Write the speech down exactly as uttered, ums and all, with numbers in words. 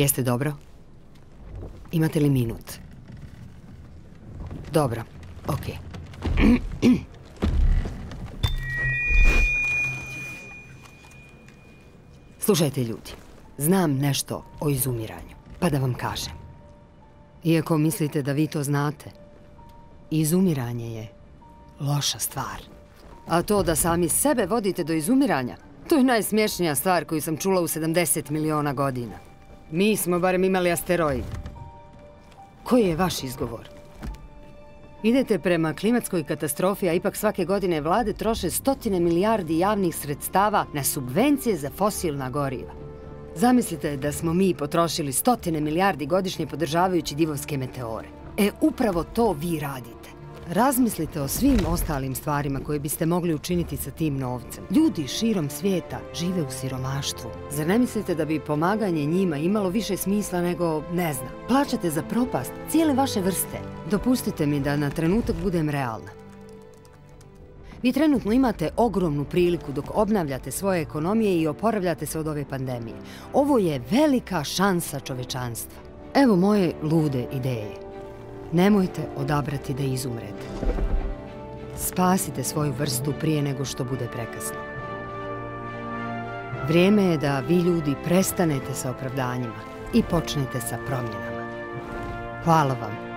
Jeste dobro? Imate li minut? Dobro, okej. Slušajte ljudi, znam nešto o izumiranju, pa da vam kažem. Iako mislite da vi to znate, izumiranje je loša stvar. A to da sami sebe vodite do izumiranja, to je najsmješnija stvar koju sam čula u sedamdeset miliona godina. Mi smo barem imali asteroid. Koji je vaš izgovor? Idete prema klimatskoj katastrofi, a ipak svake godine vlade troše stotine milijardi javnih sredstava na subvencije za fosilna goriva. Zamislite da smo mi potrošili stotine milijardi godišnje podržavajući divovske meteore. E, upravo to vi radite. Razmislite o svim ostalim stvarima koje biste mogli učiniti sa tim novcem. Ljudi širom svijeta žive u siromaštvu. Zar ne mislite da bi pomaganje njima imalo više smisla nego, ne znam, plaćate za propast cijele vaše vrste? Dopustite mi da na trenutak budem realna. Vi trenutno imate ogromnu priliku dok obnavljate svoje ekonomije i oporavljate se od ove pandemije. Ovo je velika šansa čovečanstva. Evo moje lude ideje. Nemojte odabrati da izumrete. Spasite svoju vrstu prije nego što bude prekasno. Vrijeme je da vi ljudi prestanete sa opravdanjima i počnete sa promjenama. Hvala vam.